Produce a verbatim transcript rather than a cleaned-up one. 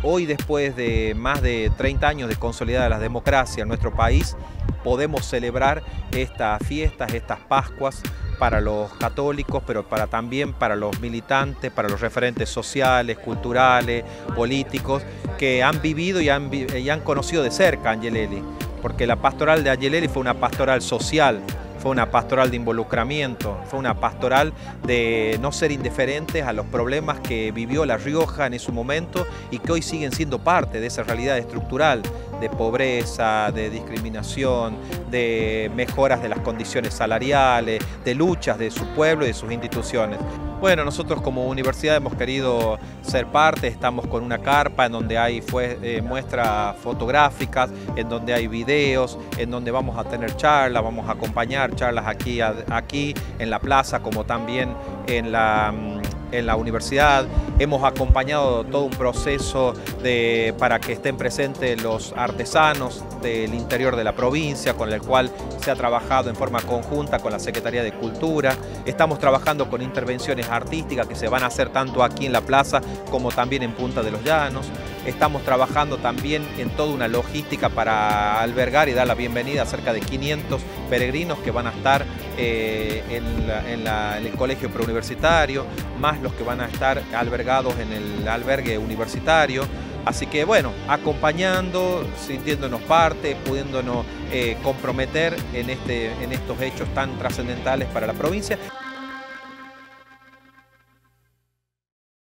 hoy, después de más de treinta años de consolidada la democracia en nuestro país, podemos celebrar estas fiestas, estas Pascuas para los católicos, pero para, también para los militantes, para los referentes sociales, culturales, políticos, que han vivido y han, y han conocido de cerca a Angelelli, porque la pastoral de Angelelli fue una pastoral social, fue una pastoral de involucramiento, fue una pastoral de no ser indiferentes a los problemas que vivió La Rioja en ese momento y que hoy siguen siendo parte de esa realidad estructural de pobreza, de discriminación, de mejoras de las condiciones salariales, de luchas de su pueblo y de sus instituciones. Bueno, nosotros como universidad hemos querido ser parte, estamos con una carpa en donde hay fue, eh, muestras fotográficas, en donde hay videos, en donde vamos a tener charlas, vamos a acompañar charlas aquí, aquí en la plaza como también en la, en la universidad. Hemos acompañado todo un proceso de, para que estén presentes los artesanos del interior de la provincia, con el cual se ha trabajado en forma conjunta con la Secretaría de Cultura. Estamos trabajando con intervenciones artísticas que se van a hacer tanto aquí en la plaza como también en Punta de los Llanos. Estamos trabajando también en toda una logística para albergar y dar la bienvenida a cerca de quinientos peregrinos que van a estar eh, en, la, en, la, en el colegio preuniversitario, más los que van a estar albergados en el albergue universitario. Así que bueno, acompañando, sintiéndonos parte, pudiéndonos eh, comprometer en, este, en estos hechos tan trascendentales para la provincia.